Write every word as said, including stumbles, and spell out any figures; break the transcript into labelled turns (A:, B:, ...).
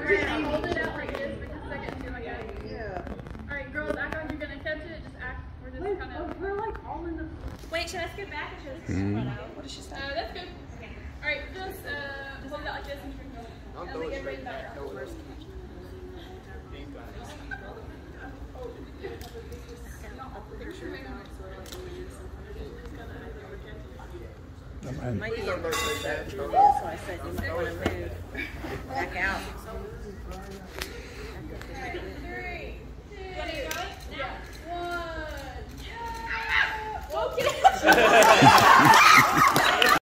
A: Alright, hold it out like this for just a second and see if I get it. Yeah. Alright, girls, act like you're gonna catch it. Just act. We're just kind of. We're like all in the.
B: Wait, should I scoot back or should I
C: Mm.
B: run out? What did she say?
A: Uh, that's good. Okay. Alright, just uh, just hold it out like this and and like everybody's back.
D: Might be able to push that. That's why I said you might want to move back out.